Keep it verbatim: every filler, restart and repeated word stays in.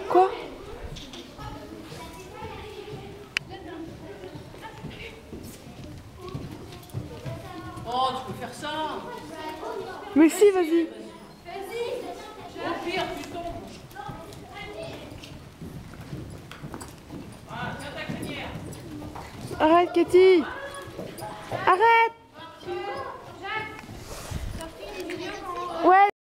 Quoi? Oh, tu peux faire ça. Mais si, vas-y. Au pire, tu tombes. Ah, tiens ta crinière. Arrête, Cathy. Arrête. Ouais.